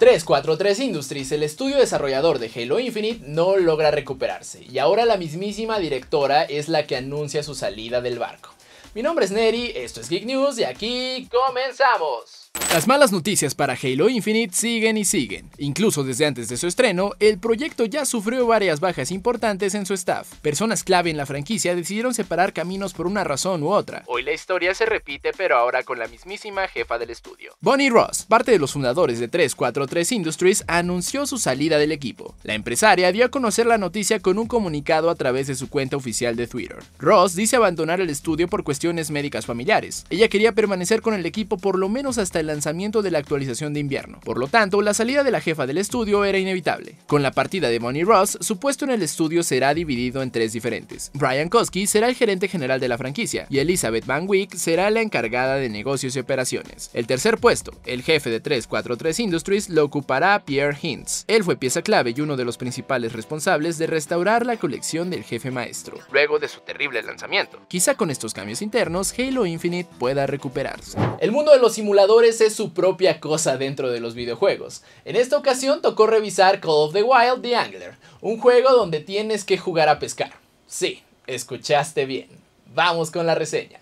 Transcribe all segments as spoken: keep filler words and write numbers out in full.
trescientos cuarenta y tres Industries, el estudio desarrollador de Halo Infinite, no logra recuperarse, y ahora la mismísima directora es la que anuncia su salida del barco. Mi nombre es Neri, esto es Geek News y aquí comenzamos. Las malas noticias para Halo Infinite siguen y siguen. Incluso desde antes de su estreno, el proyecto ya sufrió varias bajas importantes en su staff. Personas clave en la franquicia decidieron separar caminos por una razón u otra. Hoy la historia se repite, pero ahora con la mismísima jefa del estudio. Bonnie Ross, parte de los fundadores de trescientos cuarenta y tres Industries, anunció su salida del equipo. La empresaria dio a conocer la noticia con un comunicado a través de su cuenta oficial de Twitter. Ross dice abandonar el estudio por cuestiones médicas familiares. Ella quería permanecer con el equipo por lo menos hasta el lanzamiento de la actualización de invierno. Por lo tanto, la salida de la jefa del estudio era inevitable. Con la partida de Bonnie Ross, su puesto en el estudio será dividido en tres diferentes. Brian Koski será el gerente general de la franquicia y Elizabeth Van Wyck será la encargada de negocios y operaciones. El tercer puesto, el jefe de trescientos cuarenta y tres Industries, lo ocupará Pierre Hintz. Él fue pieza clave y uno de los principales responsables de restaurar la colección del jefe maestro, luego de su terrible lanzamiento. Quizá con estos cambios internos, Halo Infinite pueda recuperarse. El mundo de los simuladores es su propia cosa dentro de los videojuegos. En esta ocasión tocó revisar Call of the Wild: The Angler, un juego donde tienes que jugar a pescar. Sí, escuchaste bien. Vamos con la reseña.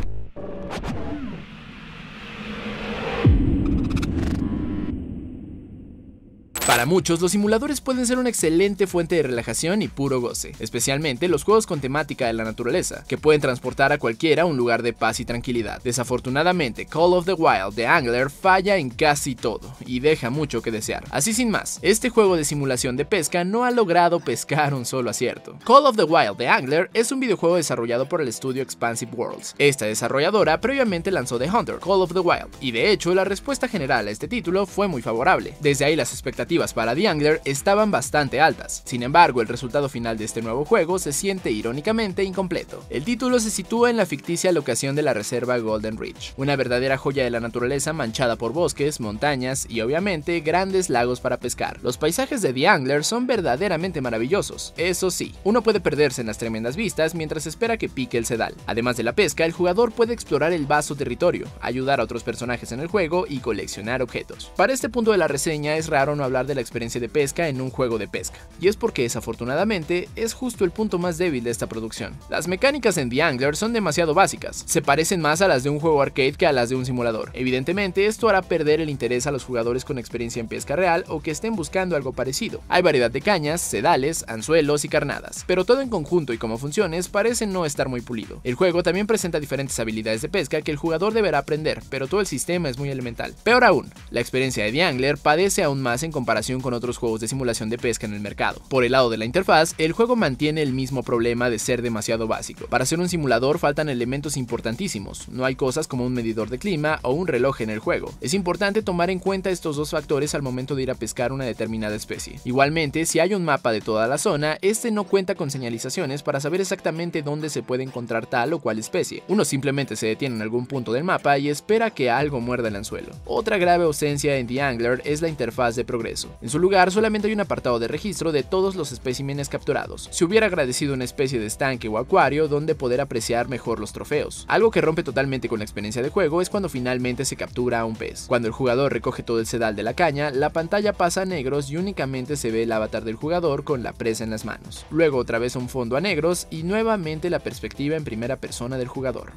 Para muchos, los simuladores pueden ser una excelente fuente de relajación y puro goce, especialmente los juegos con temática de la naturaleza, que pueden transportar a cualquiera a un lugar de paz y tranquilidad. Desafortunadamente, Call of the Wild: The Angler falla en casi todo, y deja mucho que desear. Así sin más, este juego de simulación de pesca no ha logrado pescar un solo acierto. Call of the Wild: The Angler es un videojuego desarrollado por el estudio Expansive Worlds. Esta desarrolladora previamente lanzó The Hunter, Call of the Wild, y de hecho la respuesta general a este título fue muy favorable. Desde ahí las expectativas para The Angler estaban bastante altas. Sin embargo, el resultado final de este nuevo juego se siente irónicamente incompleto. El título se sitúa en la ficticia locación de la reserva Golden Ridge, una verdadera joya de la naturaleza manchada por bosques, montañas y obviamente grandes lagos para pescar. Los paisajes de The Angler son verdaderamente maravillosos. Eso sí, uno puede perderse en las tremendas vistas mientras espera que pique el sedal. Además de la pesca, el jugador puede explorar el vasto territorio, ayudar a otros personajes en el juego y coleccionar objetos. Para este punto de la reseña es raro no hablar de la experiencia de pesca en un juego de pesca, y es porque desafortunadamente es justo el punto más débil de esta producción. Las mecánicas en The Angler son demasiado básicas, se parecen más a las de un juego arcade que a las de un simulador. Evidentemente esto hará perder el interés a los jugadores con experiencia en pesca real o que estén buscando algo parecido. Hay variedad de cañas, sedales, anzuelos y carnadas, pero todo en conjunto y como funciones parece no estar muy pulido. El juego también presenta diferentes habilidades de pesca que el jugador deberá aprender, pero todo el sistema es muy elemental. Peor aún, la experiencia de The Angler padece aún más en comparación con otros juegos de simulación de pesca en el mercado. Por el lado de la interfaz, el juego mantiene el mismo problema de ser demasiado básico. Para ser un simulador faltan elementos importantísimos, no hay cosas como un medidor de clima o un reloj en el juego. Es importante tomar en cuenta estos dos factores al momento de ir a pescar una determinada especie. Igualmente, si hay un mapa de toda la zona, este no cuenta con señalizaciones para saber exactamente dónde se puede encontrar tal o cual especie. Uno simplemente se detiene en algún punto del mapa y espera que algo muerda el anzuelo. Otra grave ausencia en The Angler es la interfaz de progreso. En su lugar solamente hay un apartado de registro de todos los especímenes capturados. Se hubiera agradecido una especie de estanque o acuario donde poder apreciar mejor los trofeos. Algo que rompe totalmente con la experiencia de juego es cuando finalmente se captura a un pez. Cuando el jugador recoge todo el sedal de la caña, la pantalla pasa a negros y únicamente se ve el avatar del jugador con la presa en las manos. Luego otra vez un fondo a negros y nuevamente la perspectiva en primera persona del jugador.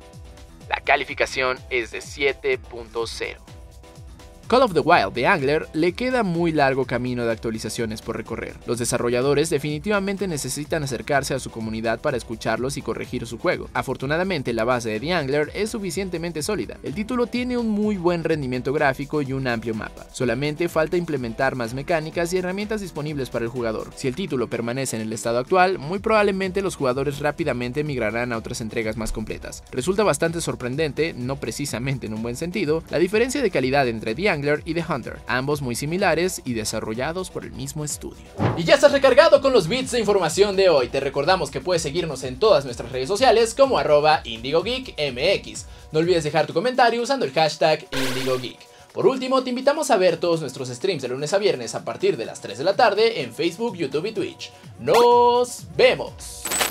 La calificación es de siete punto cero. Call of the Wild: The Angler le queda muy largo camino de actualizaciones por recorrer. Los desarrolladores definitivamente necesitan acercarse a su comunidad para escucharlos y corregir su juego. Afortunadamente, la base de The Angler es suficientemente sólida. El título tiene un muy buen rendimiento gráfico y un amplio mapa. Solamente falta implementar más mecánicas y herramientas disponibles para el jugador. Si el título permanece en el estado actual, muy probablemente los jugadores rápidamente migrarán a otras entregas más completas. Resulta bastante sorprendente, no precisamente en un buen sentido, la diferencia de calidad entre The Angler y The Hunter, ambos muy similares y desarrollados por el mismo estudio. Y ya estás recargado con los bits de información de hoy. Te recordamos que puedes seguirnos en todas nuestras redes sociales como arroba IndigoGeekMX. No olvides dejar tu comentario usando el hashtag IndigoGeek. Por último, te invitamos a ver todos nuestros streams de lunes a viernes a partir de las tres de la tarde en Facebook, YouTube y Twitch. ¡Nos vemos!